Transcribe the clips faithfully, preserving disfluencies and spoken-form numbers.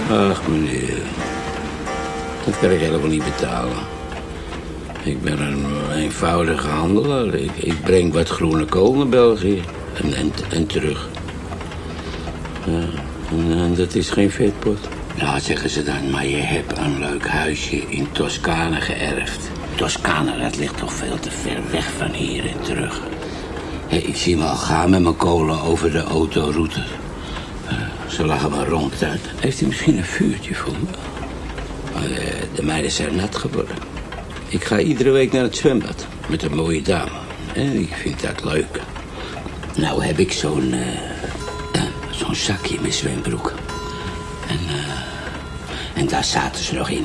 Ach, meneer. Dat kan ik helemaal niet betalen. Ik ben een eenvoudige handelaar. Ik, ik breng wat groene kool naar België. En, en, en terug. Ja, en, en dat is geen vetpot. Nou, zeggen ze dan, maar je hebt een leuk huisje in Toscane geërfd. Toscane, dat ligt toch veel te ver weg van hier en terug. Hey, ik zie me al gaan met mijn kolen over de autoroute. Uh, ze lachen maar rond. Heeft u misschien een vuurtje voor me? Uh, de meiden zijn nat geworden. Ik ga iedere week naar het zwembad met een mooie dame. En ik vind dat leuk. Nou heb ik zo'n uh, uh, zo'n zakje met zwembroek. En, uh, en daar zaten ze nog in.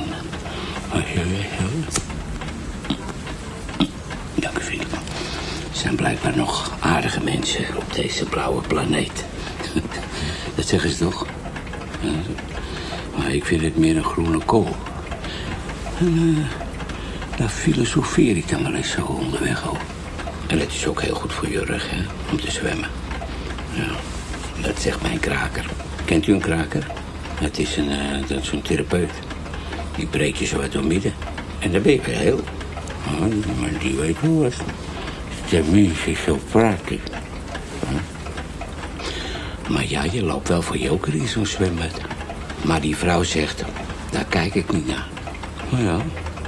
Dank u, vriend. Er zijn blijkbaar nog aardige mensen op deze blauwe planeet. Dat zeggen ze toch? Ja, maar ik vind het meer een groene kool. En uh, daar filosofeer ik dan wel eens zo onderweg op. En het is ook heel goed voor je rug, hè, om te zwemmen. Ja, dat zegt mijn kraker. Kent u een kraker? Het is een, uh, dat is een therapeut. Die breekt je zo uit door midden. En dan ben je weer heel. Oh, maar die weet hoe het. Tenminste, zo praat ik. Huh? Maar ja, je loopt wel voor joker in zo'n zwembad. Maar die vrouw zegt, daar kijk ik niet naar. Nou ja.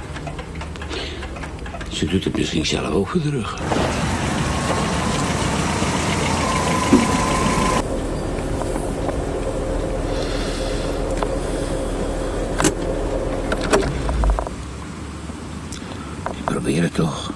Ze doet het misschien zelf ook voor de rug. Ik probeer het toch.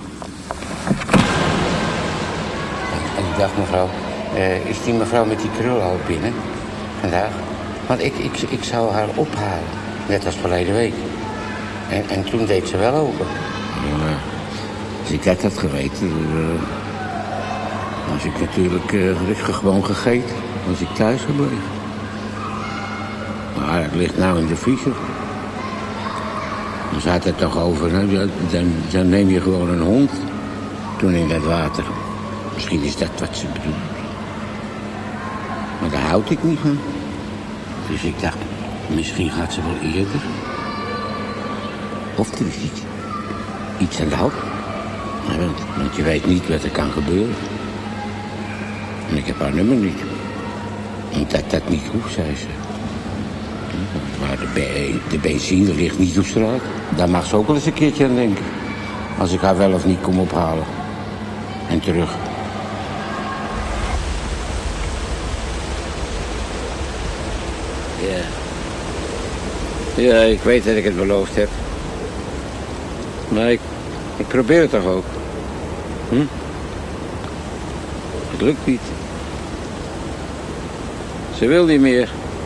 En ik dacht, mevrouw, uh, is die mevrouw met die krul al binnen vandaag? Want ik, ik, ik zou haar ophalen, net als verleden week. En, en toen deed ze wel open. Ja, als ik dat had geweten, uh, was ik natuurlijk uh, rustig gewoon gegeten. Was ik thuis gebleven. Maar het ligt nou in de vriezer. Dan staat het toch over, nou, dan, dan neem je gewoon een hond toen in dat water. Misschien is dat wat ze bedoelt. Maar daar houd ik niet van. Dus ik dacht, misschien gaat ze wel eerder. Of er is iets, iets aan de hand. Want, want je weet niet wat er kan gebeuren. En ik heb haar nummer niet. Omdat dat niet hoeft, zei ze. Maar de, be de benzine ligt niet op straat. Daar mag ze ook wel eens een keertje aan denken. Als ik haar wel of niet kom ophalen. En terug. Ja. Ja, ik weet dat ik het beloofd heb. Maar ik, ik probeer het toch ook. Hm? Het lukt niet. Ze wil niet meer.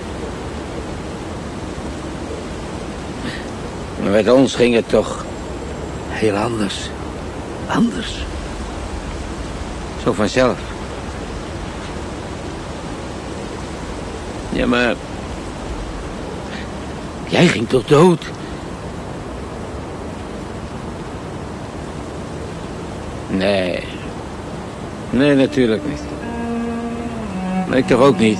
Maar met ons ging het toch heel anders. Anders. Zo vanzelf. Ja, maar... Jij ging toch dood? Nee. Nee, natuurlijk niet. Maar ik toch ook niet.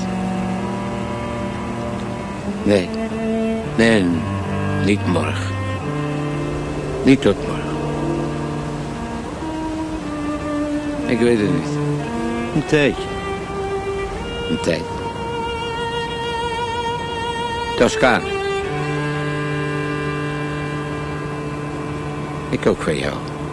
Nee. Nee, niet morgen. Niet tot morgen. Ik weet het niet. Een tijdje. Een tijd. Toscane. Ik ook van jou.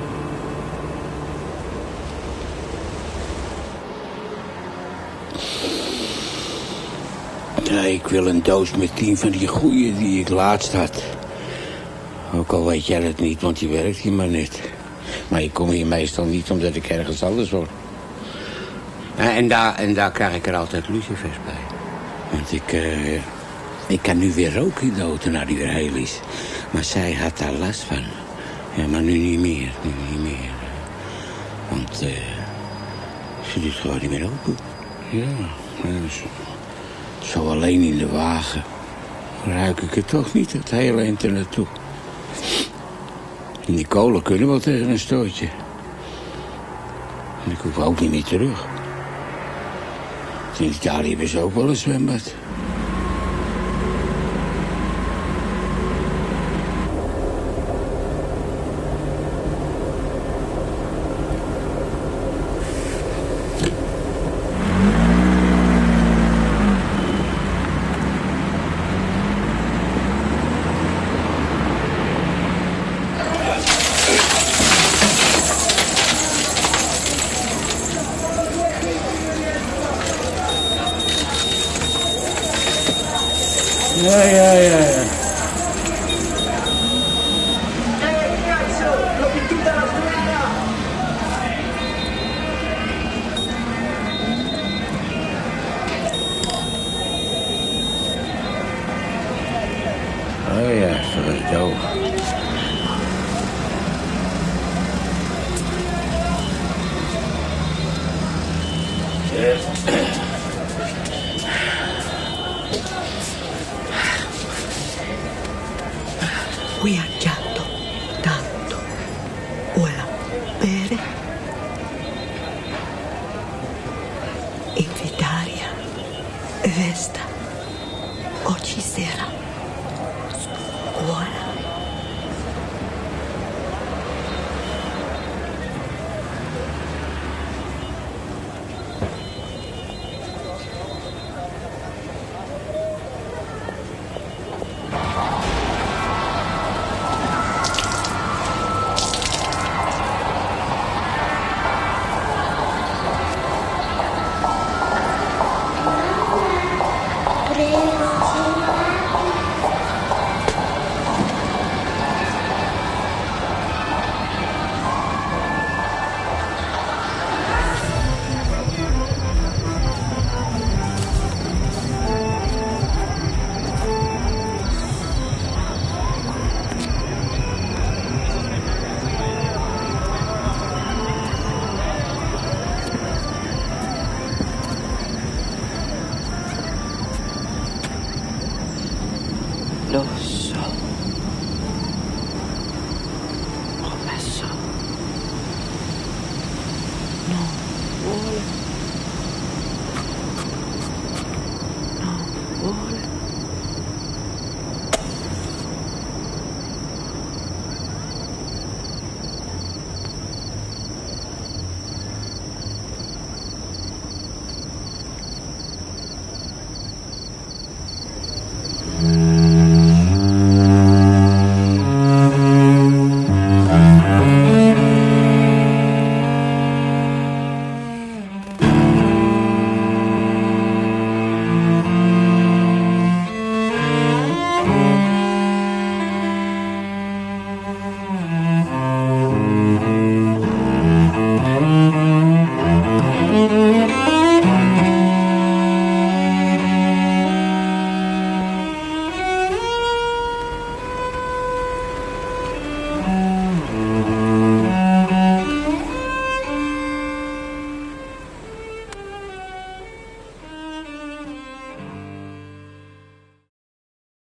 Ja, ik wil een doos met tien van die goeie die ik laatst had. Ook al weet jij het niet, want die werkt hier maar net. Maar ik kom hier meestal niet omdat ik ergens anders word. En daar, en daar krijg ik er altijd lucifers bij. Want ik, uh, ik kan nu weer roken in de auto, nou die weer heel is. Maar zij had daar last van. Ja, maar nu niet meer, nu niet meer. Want uh, ze doet gewoon niet meer open. Ja, dus, zo alleen in de wagen ruik ik het toch niet, het hele eind er naartoe. En die kolen kunnen wel tegen een stootje. En ik hoef ook niet meer terug. In Italië hebben ze ook wel een zwembad. Ja, ja, ja, ja. Oh ja, verdomme. Viaggiato tanto. Ora bere. Invitaria. Vesta. Oggi sera. Scuola.